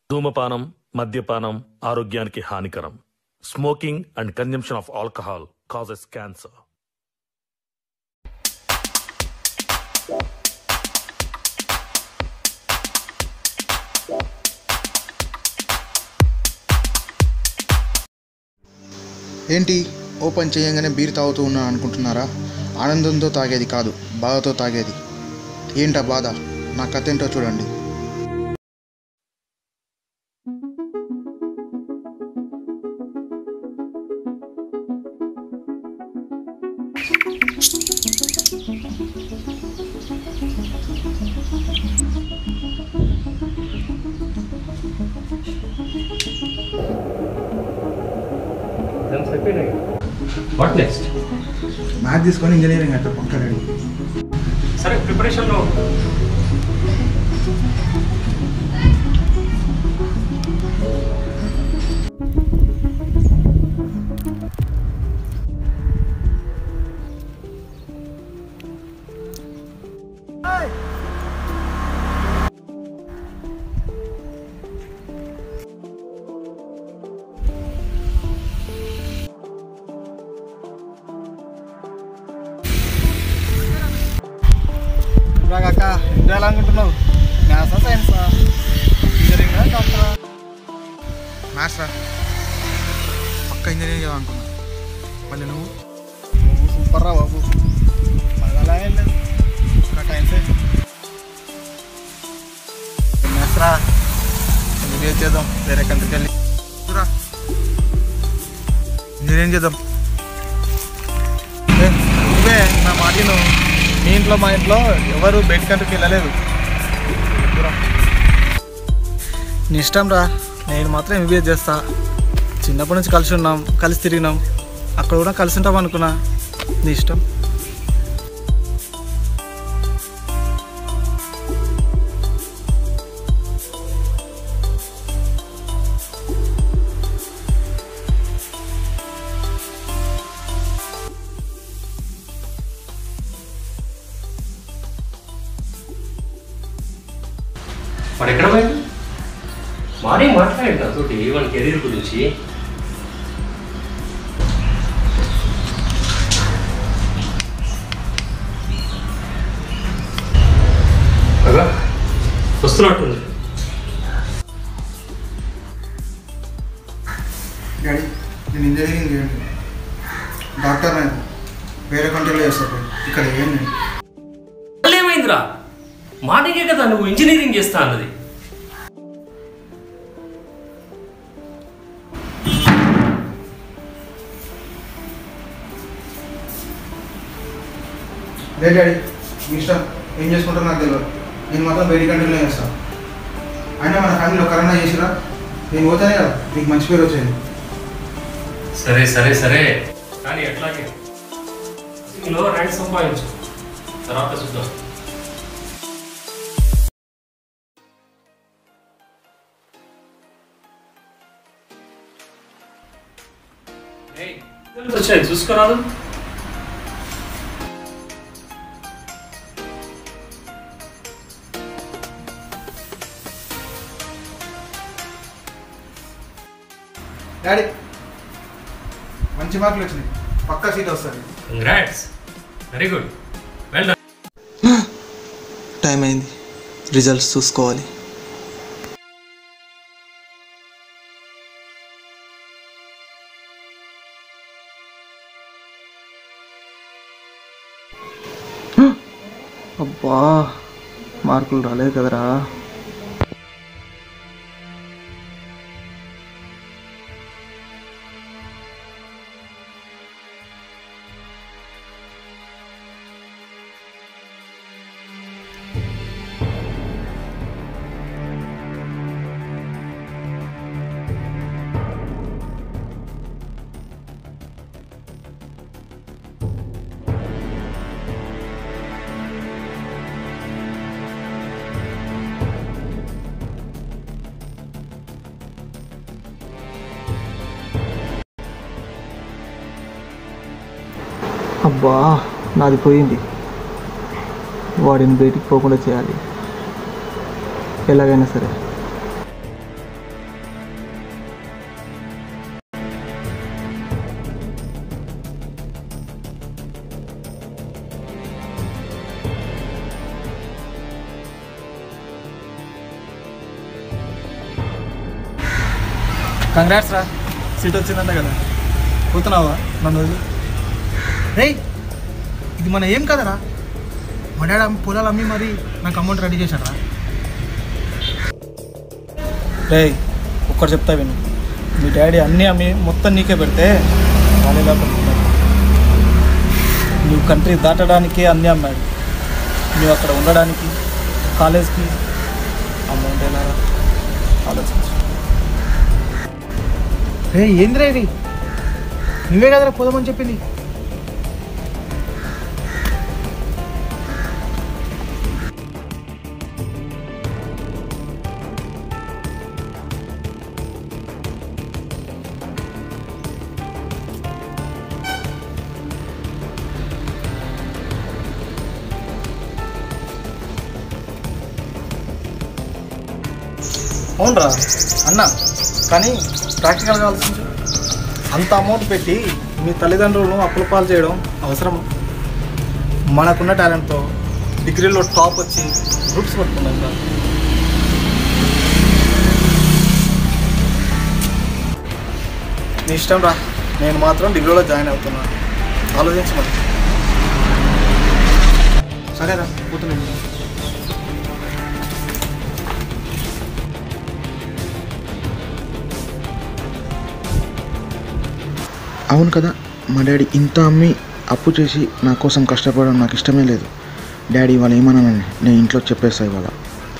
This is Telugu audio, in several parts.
ధూమపానం, మద్యపానం ఆరోగ్యానికి హానికరం. Smoking and consumption of alcohol causes cancer. ఏంటి ఓపెన్ చేయంగానే బీర్ తాగుతూ ఉన్నాను అనుకుంటున్నారా? ఆనందంతో తాగేది కాదు, బాధతో తాగేది. ఏంటా బాధ? నా కథ ఏంటో చూడండి. What next? మ్యాథ్స్ తీసుకొని ఇంజనీరింగ్ అంటే పక్కన సరే ప్రిపరేషన్లో అక్క ఎంత అనుకుంటున్నావు? మ్యాథ్సా సైన్సా? ఇంజనీరింగా డాక్టరా? మ్యాథ్స్ రా, పక్క ఇంజనీరింగ్ అనుకున్నా. మళ్ళీ నువ్వు సూపర్ రా బాబు. మళ్ళీ అలా ఏం లేదు, సైన్సే. మ్యాథ్స్ రా, ఇంజనీరింగ్ చేద్దాం. వేరే కంట్రీకి వెళ్ళి రా ఇంజనీరింగ్ చేద్దాం. నువ్వే నా మాటను. మీ ఇంట్లో మా ఇంట్లో ఎవరు బయట కంట్రీకి వెళ్ళలేదు. నీ ఇష్టం రా, నేను మాత్రం ఎంబీబీఎస్ చేస్తా. చిన్నప్పటి నుంచి కలిసి ఉన్నాం, కలిసి తిరిగినాం, అక్కడ కూడా కలిసి ఉంటాం అనుకున్నా. నీ ఇష్టం. వాడు ఎక్కడ పోయాడు? మార్నింగ్ మాట్లాడాడు నాతోటి వాళ్ళ కెరీర్ గురించి. అలా వస్తున్నట్టుంది. డాడీ, నేను ఇంజనీరింగ్ చేయండి, డాక్టర్ నేను వేరే కంట్రీలో చేస్తాను, ఇక్కడ ఏం ఏమైందిరా? మార్నింగే కదా నువ్వు ఇంజనీరింగ్ చేస్తా అన్నది. లేదు డాడీ, మీ ఇష్టం, ఏం చేసుకుంటారో నాకు తెలియదు. నేను మాత్రం బయట కంట్రీలో చేస్తాను. అయినా మన ఫ్యామిలీలో కరోనా చేసిరా, నేను పోతానే కదా మీకు మంచి పేరు వచ్చేది. సరే సరే సరే, కానీ ఎట్లాగే నువ్వు ర్యాంక్ సంపాదించు, తర్వాత చూద్దాం. వచ్చాయి చూసుకురాదు. డాడీ, మంచి మార్కులు వచ్చినాయి, పక్కా సీట్ వస్తుంది. Congrats, very good, well done. Time అయింది, రిజల్ట్స్ చూసుకోవాలి. అబ్బా, మార్కులు రాలేదు కదరా. అబ్బా, నాది పోయింది. వాడిని బయటికి పోకుండా చేయాలి ఎలాగైనా సరే. కంగ్రాట్స్ రా, సీట్ వచ్చిందంట కదా. పోతున్నావా నన్ను వదిలి? రేయ్ ఇది మన ఏం కదరా, మా డాడీ పొలాలు అమ్మి మరి నాకు అమౌంట్ రెడీ చేశారా. రేయ్ ఒక్కటి చెప్తా విను, మీ డాడీ అన్నీ అమ్మి మొత్తం నీకే పెడితే వాళ్ళు ఎలా పెడుతున్నారు? నువ్వు కంట్రీ దాటడానికి అన్నీ అమ్మాడు, నువ్వు అక్కడ ఉండడానికి కాలేజ్కి అమౌంట్ ఎలా ఆలోచించు. రే ఏంద్రా ఇది, నువ్వే కదరా పోదామని చెప్పింది. అవునరా అన్న, కానీ ప్రాక్టికల్గా ఆలోచించు. అంత అమౌంట్ పెట్టి మీ తల్లిదండ్రులను అప్పుల పాలు చేయడం అవసరమా? మనకున్న టాలెంట్తో డిగ్రీలో టాప్ వచ్చి గ్రూప్స్ పట్టుకున్నాం కదా. నీ ఇష్టం రా, నేను మాత్రం డిగ్రీలో జాయిన్ అవుతున్నాను. ఆలోచించు మరి. సరేరా పోతున్నాను. అవును కదా, మా డాడీ ఇంత అమ్మి అప్పు చేసి నా కోసం కష్టపడడం నాకు ఇష్టమే లేదు. డాడీ వాళ్ళు ఏమన్నానని నేను ఇంట్లో చెప్పేస్తా ఇవాళ.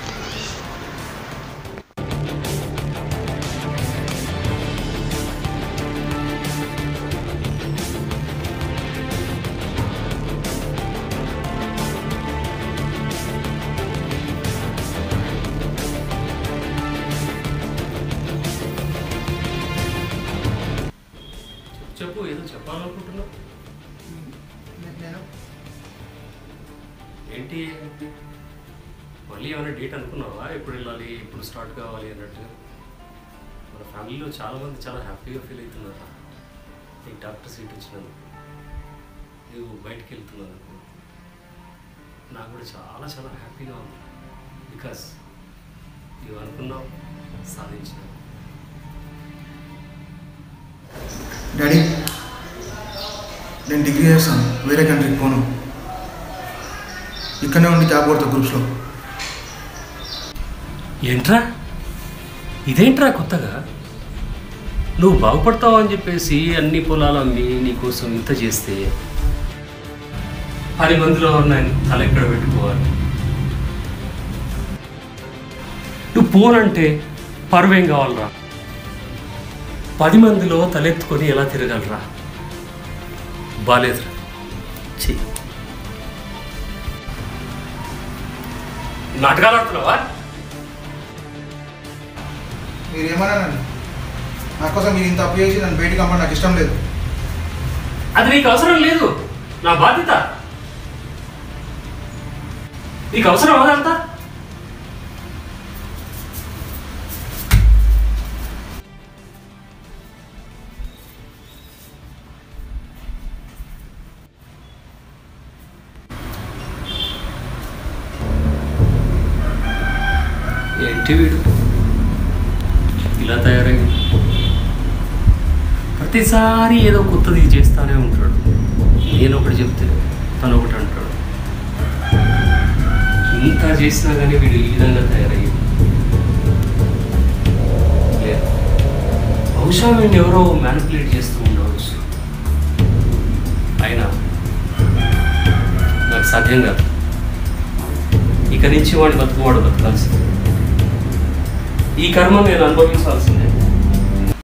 చెప్పు, ఏదో చెప్పాలనుకుంటున్నావు. ఏంటి మళ్ళీ ఏమైనా డేట్ అనుకున్నావా? ఎప్పుడు వెళ్ళాలి, ఎప్పుడు స్టార్ట్ కావాలి అన్నట్టు? మన ఫ్యామిలీలో చాలామంది చాలా హ్యాపీగా ఫీల్ అవుతున్నారు నీకు డాక్టర్ సీట్ వచ్చినందుకు. నువ్వు బయటికి వెళ్తున్నందుకు నాకు కూడా చాలా చాలా హ్యాపీగా ఉంది. బికాస్ నువ్వు అనుకున్నావు, సాధించినావు. డాడీ నేను డిగ్రీ చేస్తాను, వేరే కంట్రీకి పోను. ఇక్కడనే ఉండి జాబ్ కొడతా గ్రూప్స్లో. ఏంట్రా ఇదేంట్రా కొత్తగా? నువ్వు బాగుపడతావు అని చెప్పేసి అన్ని పొలాలు అమ్మి నీకోసం ఇంత చేస్తే 10 మందిలో నేను తల ఎక్కడ పెట్టుకోవాలి? నువ్వు పోనంటే పరువేం కావాలరా? 10 మందిలో తలెత్తుకొని ఎలా తిరగలరా? బాలేదురా. నాటకాలు ఆడుతున్నావా? మీరు ఏమన్నానండి, నా కోసం మీరు ఇంత అప్పు చేసి నన్ను బయటికి అమ్మడం నాకు ఇష్టం లేదు. అది నీకు అవసరం లేదు, నా బాధ్యత. నీకు అవసరం అదంతా? ఏంటి వీడు ఇలా తయారైంది? ప్రతిసారి ఏదో కొత్తది చేస్తానే ఉంటాడు. నేను ఒకటి చెప్తే తను ఒకటి అంటాడు. ఇంత చేసినా కానీ వీడు ఈ విధంగా తయారయ్యాడు. లేదు, బహుశా వీడిని ఎవరో మ్యానిపులేట్ చేస్తూ ఉండవచ్చు. అయినా నాకు సాధ్యం కాదు. ఇక నుంచి వాడి బతుకువాడు బతకాల్సింది. ఈ కర్మ నేను అనుభవించాల్సింది.